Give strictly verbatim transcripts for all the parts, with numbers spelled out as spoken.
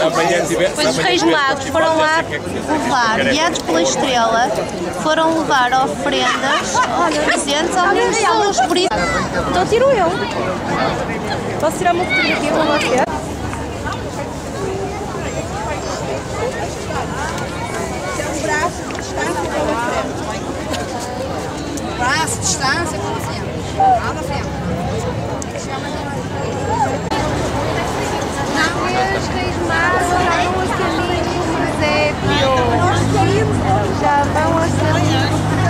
Pois os Reis Magos foram lá levar, guiados pela estrela, foram levar oferendas, presentes ao Menino Jesus. Por isso... Então tiro eu. Posso tirar uma fotografia com você? Braço de distância pela frente. Braço de distância pela frente. Lá na frente. Não, os Reis Magos já vão a caminho do presépio. Já vão a caminho do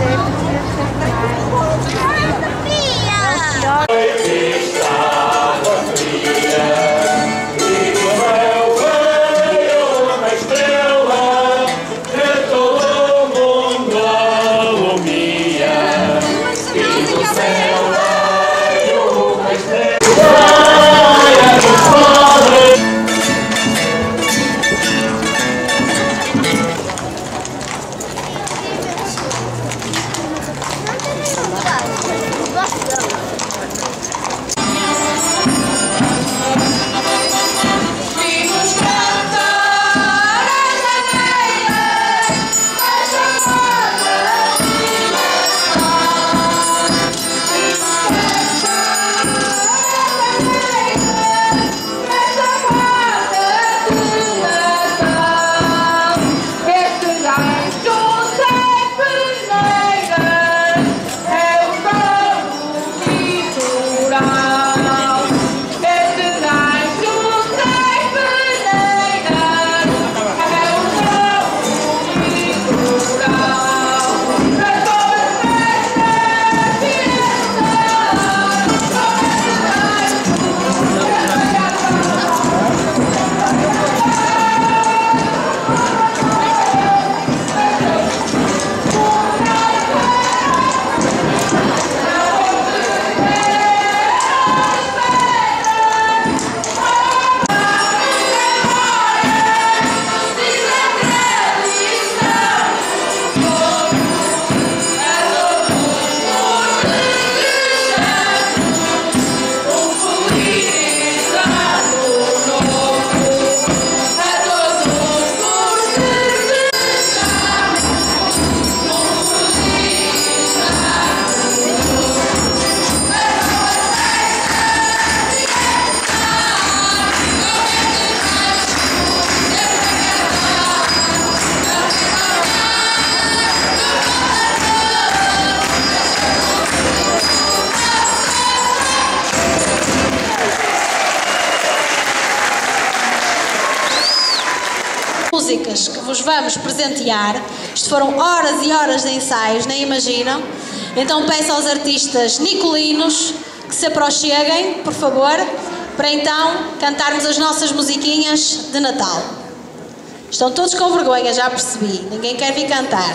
músicas que vos vamos presentear. Isto foram horas e horas de ensaios, nem imaginam. Então peço aos artistas nicolinos que se aproxeguem, por favor, para então cantarmos as nossas musiquinhas de Natal. Estão todos com vergonha, já percebi. Ninguém quer vir cantar.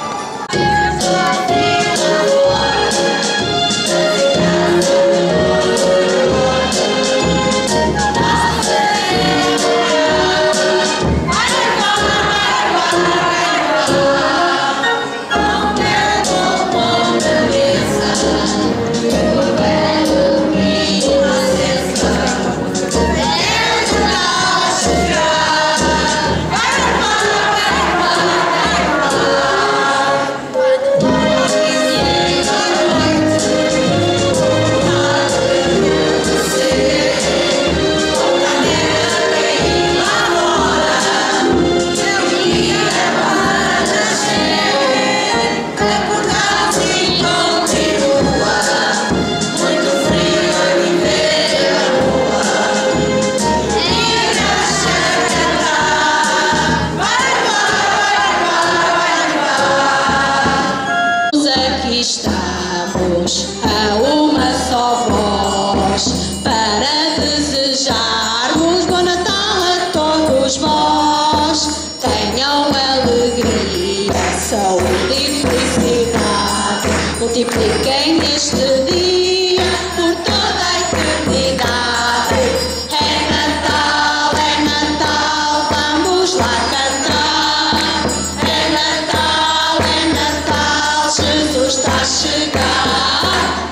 Estamos a uma só voz para desejarmos bom Natal a todos vós. Tenham alegria, saúde e felicidade, multipliquem este dia por toda a eternidade. É Natal, é Natal, vamos lá cantar. É Natal, é Natal, Jesus está a chegar.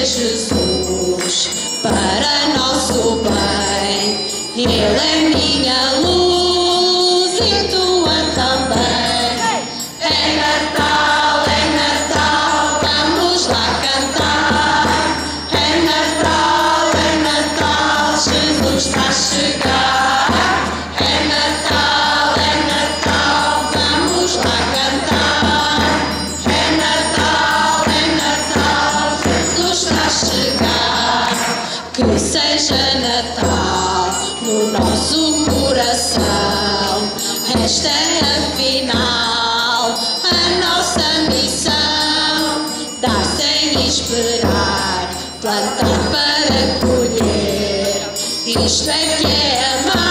é Jesus para nosso bem. Ele é minha luz e tua também. É Natal, é Natal, vamos lá cantar. É Natal, é Natal, Jesus está a chegar. É Natal, é Natal, vamos lá cantar. É Natal, é Natal, Jesus está a chegar. Que seja Natal no nosso coração. Esta é afinal a nossa missão. Dar sem esperar, plantar para colher. Isto é que é amar.